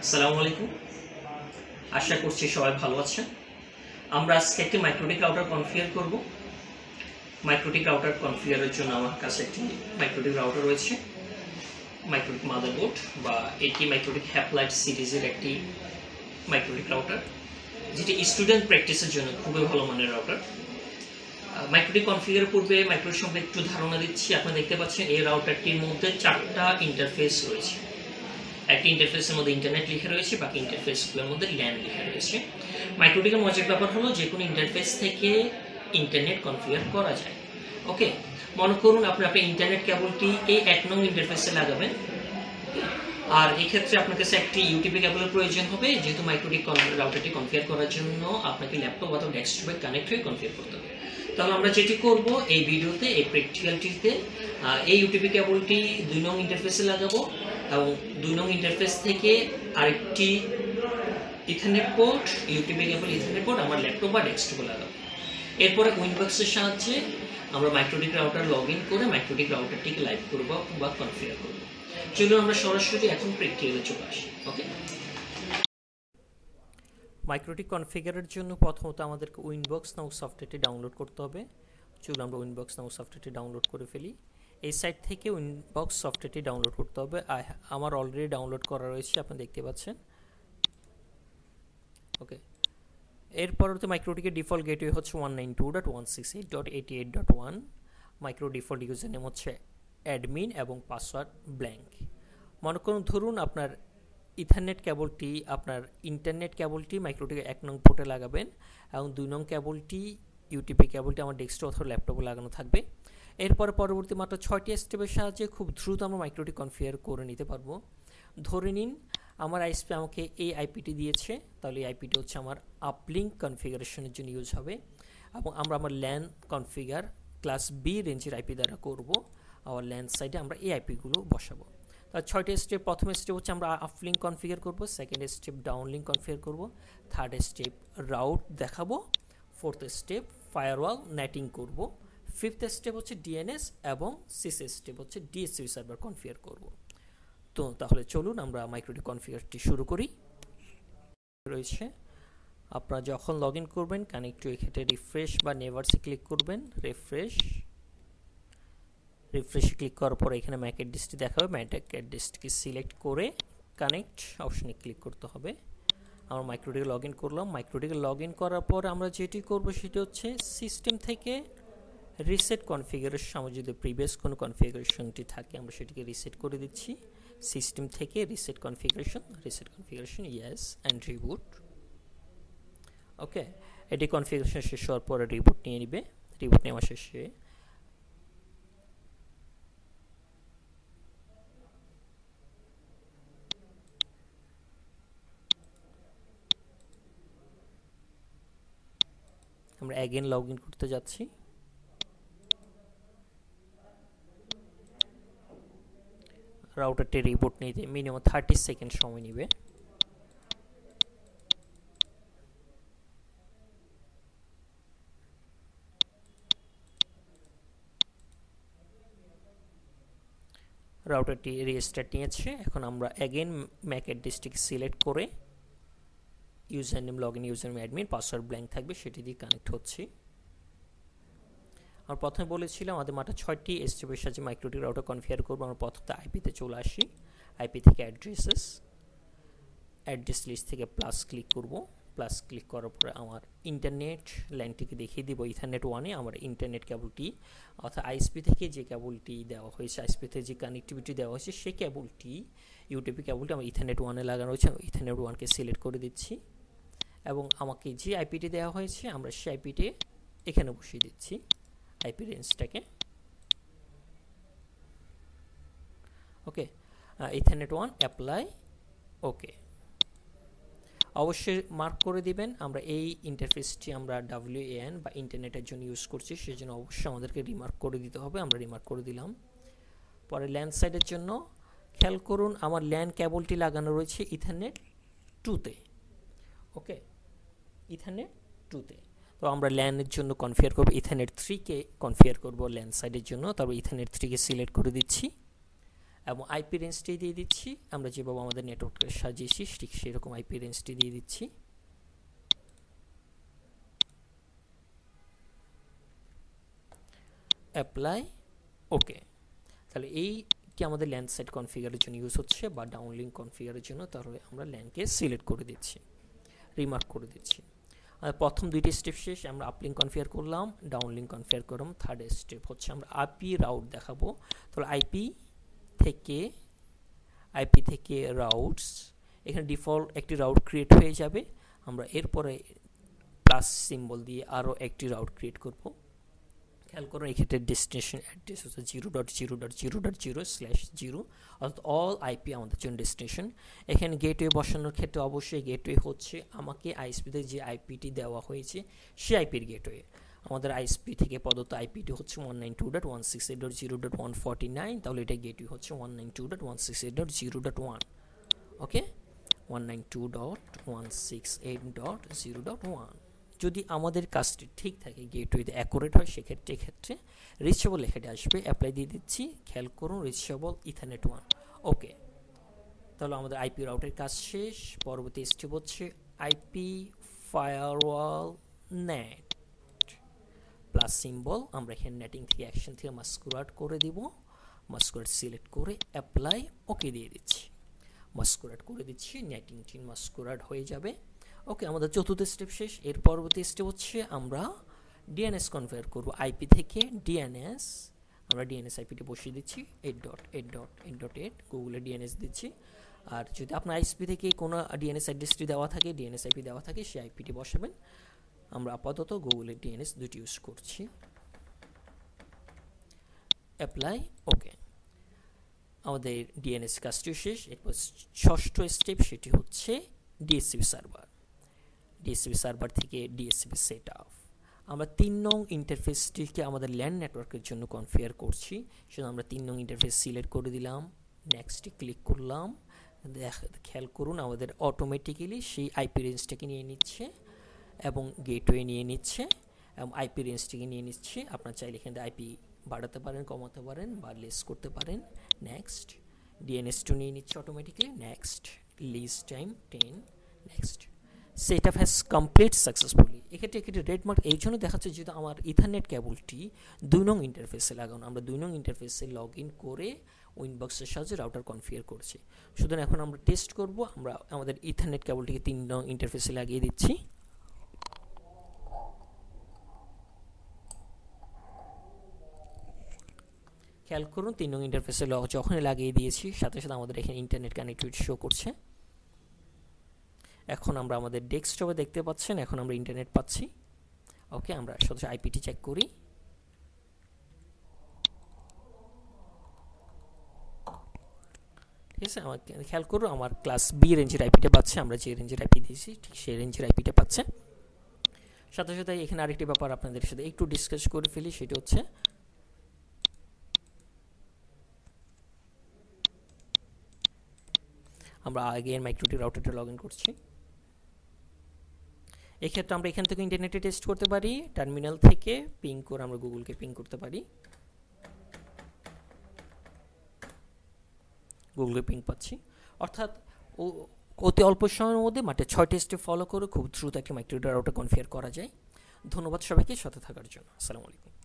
আসসালামুআলাইকুম, আশা করছি সবাই ভালো আছেন। আমরা আজকে একটি মাইক্রোটিক রাউটার কনফিগার করব। মাইক্রোটিক রাউটার কনফিগারের জন্য আমার কাছে একটি মাইক্রোটিক রাউটার রয়েছে, মাইক্রোটিক মাদারবোর্ড বা এটি মাইক্রোটিক হ্যাপলাইট সিরিজের একটি মাইক্রোটিক রাউটার, যেটি স্টুডেন্ট প্র্যাকটিসের জন্য খুবই ভালো মানের রাউটার। মাইক্রোটিক কনফিগারের পূর্বে মাইক্রোটিক সম্পর্কে একটু ধারণা দিচ্ছি। আপনারা দেখতে পাচ্ছেন এই রাউটারটির মধ্যে 4টা ইন্টারফেস রয়েছে। একটি ইন্টারফেসের মধ্যে ইন্টারনেট লিখে রয়েছে, বাকি ইন্টারফেসগুলোর মধ্যে ল্যান লিখে রয়েছে। মাইক্রোটিকের মজার ব্যাপার হলো যে কোনো ইন্টারফেস থেকে ইন্টারনেট কনফিগার করা যায়। ওকে, মনে করুন আপনি ইন্টারনেট কেবলটি এই 1 নং ইন্টারফেসে লাগাবেন, আর এই ক্ষেত্রে আপনার কাছে একটি ইউটিপি কেবলের প্রয়োজন হবে, যেহেতু মাইক্রোটিক রাউটারটি কনফিগার করার জন্য আপনাকে ল্যাপটপ অথবা ডেস্কটপে কানেক্ট হয়ে কনফিগার করতে হবে। তাহলে আমরা যেটি করব এই ভিডিওতে, এই প্র্যাকটিক্যালটিতে, এই ইউটিপি কেবলটি 2 নং ইন্টারফেসে লাগাবো এবং 2 নং ইন্টারফেস থেকে আরেকটি ethernet port, UTP cable ethernet port আমার ল্যাপটপ বা ডেস্কটপে লাগাবো। এরপরে উইন্ডবক্সের সাহায্যে আমরা মাইক্রোটিক রাউটার লগ ইন করে মাইক্রোটিক রাউটারটিকে লাইভ করব বা কনফিগার করব। চলুন আমরা সরাসরি এখন প্র্যাকটিক্যালে চলে আসি। ওকে, মাইক্রোটিক কনফিগারের জন্য প্রথমত আমাদেরকে উইন্ডবক্স নামক সফটওয়্যারটি ডাউনলোড করতে হবে। চলুন আমরা উইন্ডবক্স নামক সফটওয়্যারটি ডাউনলোড করে ফেলি। এই সাইট থেকে উইন্ডবক্স সফটওয়্যারটি ডাউনলোড করতে হবে। আমার অলরেডি ডাউনলোড করা রয়েছে, আপনি দেখতে পাচ্ছেন। ওকে, এর পরবর্তী মাইক্রোটিকের ডিফল্ট গেটওয়ে হচ্ছে 192.168.88.1। মাইক্রো ডিফল্ট ইউজার নেম হচ্ছে অ্যাডমিন এবং পাসওয়ার্ড ব্ল্যাঙ্ক। মনে করুন ধরুন আপনার ইথারনেট কেবলটি, আপনার ইন্টারনেট কেবলটি মাইক্রোটিকে 1 নং পোর্টে লাগাবেন এবং 2 নং কেবলটি ইউটিপি কেবলটি আমার ডেস্কটপ অথবা ল্যাপটপে লাগানো থাকবে। এরপরে পরবর্তী মাত্র 6টি স্টেপের সাহায্যে খুব দ্রুত আমরা মাইক্রোটিক কনফিগার করে নিতে পারবো। ধরে নিন আমার আইএসপি আমাকে এই আইপিটি দিয়েছে, তাহলে এই আইপিটি হচ্ছে আমার আপলিঙ্ক কনফিগারেশনের জন্য ইউজ হবে এবং আমরা আমার ল্যান কনফিগার ক্লাস বি রেঞ্জের আইপি দ্বারা করব। আমার ল্যান সাইডে আমরা এই আইপিগুলো বসাবো। তার 6টি স্টেপ। প্রথম স্টেপ হচ্ছে আমরা আপলিঙ্ক কনফিগার করব, সেকেন্ড স্টেপ ডাউনলিঙ্ক কনফিগার করব, থার্ড স্টেপ রাউট দেখাবো, ফোর্থ স্টেপ ফায়ারওয়াল নেটিং করব, ফিফথ স্টেপ হচ্ছে ডিএনএস এবং সিক্স স্টেপ হচ্ছে ডিএসসি সার্ভার কনফিগার করব। তো তাহলে চলুন আমরা মাইক্রোটিক কনফিগারটি শুরু করি। রয়েছে আপনারা যখন লগ ইন করবেন কানেক্ট টু এক্ষেত্রে রিফ্রেশ বা নেভারসে ক্লিক করবেন। রিফ্রেশে ক্লিক করার পর এখানে ম্যাক অ্যাড্রেসটি দেখাবে। ম্যাক অ্যাড্রেসটিকে সিলেক্ট করে কানেক্ট অপশনে ক্লিক করতে হবে। আমরা মাইক্রোটিকে লগ ইন করলাম। মাইক্রোটিকে লগ ইন করার পর আমরা যেটি করব সেটি হচ্ছে সিস্টেম থেকে রিসেট কনফিগারেশন। আমার যদি প্রিভিয়াস কোনো কনফিগারেশনটি থাকে আমরা সেটিকে রিসেট করে দিচ্ছি। সিস্টেম থেকে reset configuration yes and reboot. Okay, এটি কনফিগারেশন শেষ হওয়ার পরে রিবুট নিয়ে নেবে। রিবুট নেওয়া শেষে আমরা অ্যাগেন লগ ইন করতে যাচ্ছি। রাউটারটি রিবুট নিতে মিনিমাম 30 সেকেন্ড সময় নেবে। রাউটারটি রিস্টার্ট নিয়েছে। এখন আমরা অ্যাগেন ম্যাক অ্যাড্রেসটিকে সিলেক্ট করে user name log in, user name admin, password blank থাকবে, সেটি দিয়ে কানেক্ট হচ্ছে। আমরা প্রথমে বলেছিলাম আমাদের মাত্র 6টি স্টেপের সাহায্যে মাইক্রোটিক রাউটার কনফিগার করবো। আমরা প্রথমে আইপিতে চলে আসি। আইপি থেকে অ্যাড্রেস লিস্ট থেকে প্লাস ক্লিক করব। প্লাস ক্লিক করার পরে আমার ইন্টারনেট লাইনটিকে দেখিয়ে দিব। ইথারনেট 1-এ আমার ইন্টারনেট কেবলটি অর্থাৎ আইএসপি থেকে যে কেবলটি দেওয়া হয়েছে, আইএসপি থেকে যে কানেক্টিভিটি দেওয়া হয়েছে সেই কেবলটি, ইউটিপি কেবলটি আমার ইথারনেট 1-এ লাগানো হয়েছে। ইথারনেট 1-কে সিলেক্ট করে দিচ্ছি এবং আমাকে যে আইপিটি দেওয়া হয়েছে আমরা সেই আইপিটি এখানে বসিয়ে দিচ্ছি। আইপি রেঞ্জটাকে ওকে, ইথারনেট 1 অ্যাপ্লাই। ওকে, অবশ্যই মার্ক করে দিবেন আমরা এই ইন্টারফেসটি আমরা WAN বা ইন্টারনেটের জন্য ইউজ করছি, সেই জন্য অবশ্যই আমাদেরকে রিমার্ক করে দিতে হবে। আমরা রিমার্ক করে দিলাম। পরে ল্যান সাইডের জন্য খেয়াল করুন আমার ল্যান কেবলটি লাগানো রয়েছে ইথারনেট 2-তে। ওকে, ইথারনেট 2-তে। তো আমরা ল্যানের জন্য কনফিগার করব ইথারনেট 3-কে কনফিগার করব ল্যান সাইডের জন্য। তারপর ইথারনেট 3-কে সিলেক্ট করে দিচ্ছি এবং আইপি রেঞ্জটি দিয়ে দিচ্ছি আমরা যেভাবে আমাদের নেটওয়ার্ককে সাজিয়েছি ঠিক সেরকম আইপি রেঞ্জটি দিয়ে দিচ্ছি। Apply okay. তাহলে এই কি আমাদের ল্যান সাইট কনফিগারের জন্য ইউজ হচ্ছে বা ডাউনলিঙ্ক কনফিগারের জন্য, তাহলে আমরা ল্যানকে সিলেক্ট করে দিচ্ছি, রিমার্ক করে দিচ্ছি। প্রথম দুইটি স্টেপ শেষ, আমরা আপলিঙ্ক কনফিগার করলাম, ডাউনলিঙ্ক কনফিগার করলাম। থার্ড স্টেপ হচ্ছে আমরা আইপি রাউট দেখাবো। তাহলে আইপি থেকে রাউটস, এখানে ডিফল্ট একটি রাউট ক্রিয়েট হয়ে যাবে। আমরা এরপরে প্লাস সিম্বল দিয়ে আরও একটি রাউট ক্রিয়েট করব। খেয়াল করুন এক্ষেত্রে ডেস্টিনেশন অ্যাড্রেস হচ্ছে 0.0.0/0, অর্থাৎ অল আইপি আমাদের জন্য ডেস্টিনেশন। এখানে গেটওয়ে বসানোর ক্ষেত্রে অবশ্যই গেটওয়ে হচ্ছে আমাকে আইএসপিতে যে আইপিটি দেওয়া হয়েছে সে আইপির গেটওয়ে। আমাদের আইএসপি থেকে প্রদত্ত আইপিটি হচ্ছে 192.168.0.149, তাহলে এটা গেটওয়ে হচ্ছে 192.168.0.1। ওকে, 192.168.0.1। যদি আমাদের কাজটি ঠিক থাকে, গেটওয়েতে অ্যাকুরেট হয়, সেক্ষেত্রে রিচেবল লেখাটি আসবে। অ্যাপ্লাই দিয়ে দিচ্ছি, খেয়াল করুন রিচেবল ইথারনেট 1। ওকে, তাহলে আমাদের আইপি রাউটের কাজ শেষ। পরবর্তী স্টেপ হচ্ছে IP firewall NAT plus symbol. আমরা এখানে নেটিং থেকে অ্যাকশন থেকে মাস্কুরাট করে দিব, মাস্কুরাট সিলেক্ট করে অ্যাপ্লাই ওকে দিয়ে দিচ্ছি, মাস্কুরাট করে দিচ্ছি, নেটিং টিন মাস্কুরাট হয়ে যাবে। ওকে, আমাদের চতুর্থ স্টেপ শেষ। এর পরবর্তী স্টেপ হচ্ছে আমরা ডিএনএস কনফিগার করব। আইপি থেকে ডিএনএস, আমরা ডিএনএস আইপিটি বসিয়ে দিচ্ছি 8.8.8.8, গুগলে ডিএনএস দিচ্ছি। আর যদি আপনার আইএসপি থেকে কোনো ডিএনএস অ্যাড্রেসটি দেওয়া থাকে, ডিএনএস আইপি দেওয়া থাকে, সেই আইপিটি বসাবেন। আমরা আপাতত গুগলের ডিএনএস দুটি ইউজ করছি। অ্যাপ্লাই ওকে, আমাদের ডিএনএস কাজটি শেষ। এরপর ষষ্ঠ স্টেপ, সেটি হচ্ছে ডিএসসিপি সার্ভার। ডিএসসিপি সার্ভার থেকে ডিএসসিপি সেট আপ। আমরা 3 নং ইন্টারফেসটিকে আমাদের ল্যান নেটওয়ার্কের জন্য কনফিগার করছি, সেজন্য আমরা 3 নং ইন্টারফেস সিলেক্ট করে দিলাম, নেক্সটে ক্লিক করলাম। খেয়াল করুন আমাদের অটোমেটিক্যালি সেই আইপি রেঞ্জটাকে নিয়ে নিচ্ছে এবং গেটওয়ে নিয়ে নিচ্ছে এবং আইপি রেঞ্জটাকে নিয়ে নিচ্ছে। আপনার চাইলে এখানে আইপি বাড়াতে পারেন, কমাতে পারেন বা লেস করতে পারেন। নেক্সট, ডিএনএস2 নিয়ে নিচ্ছে automatically. Next, lease time 10। Next, set up has complete successfully. এক্ষেত্রে একটি রেড মার্ক এই জন্য দেখাচ্ছে যেহেতু আমার ইথারনেট কেবলটি 2 নং ইন্টারফেসে লাগানো। আমরা 2 নং ইন্টারফেসে লগ ইন করে উইনবক্সের সাহায্যে রাউটার কনফিগার করছি। সুতরাং এখন আমরা টেস্ট করব। আমরা আমাদের ইথারনেট কেবলটিকে 3 নং ইন্টারফেসে লাগিয়ে দিচ্ছি। খেয়াল করুন 3 নং ইন্টারফেসে যখনই লাগিয়ে দিয়েছি সাথে সাথে আমাদের এখানে ইন্টারনেট কানেক্টিভিটি শো করছে। এখন আমরা আমাদের ডেস্কটপে দেখতে পাচ্ছেন, এখন আমরা ইন্টারনেট পাচ্ছি। ওকে, আমরা সরাসরি আইপিটি চেক করি। ঠিক আছে, আমার খেয়াল করুন আমার ক্লাস বি রেঞ্জের আইপিটা পাচ্ছে। আমরা যে রেঞ্জের আইপি দিয়েছি ঠিক সেই রেঞ্জের আইপিটা পাচ্ছে। সাথে সাথে এখানে আরেকটি ব্যাপার আপনাদের সাথে একটু ডিসকাস করে ফেলি, সেটা হচ্ছে আমরা আগে মাইক্রোটিক রাউটারটা লগ ইন করছি। এক্ষেত্রে আমরা এখান থেকে ইন্টারনেটে টেস্ট করতে পারি, টার্মিনাল থেকে পিং করে আমরা গুগলকে পিং করতে পারি। গুগলে পিং পাচ্ছি, অর্থাৎ অতি অল্প সময়ের মধ্যে মাত্র 6টি স্টেপ ফলো করে খুব দ্রুত একটা মাইক্রোটিক রাউটার কনফিগার করা যায়। ধন্যবাদ সবাইকে সাথে থাকার জন্য। আসসালামু আলাইকুম।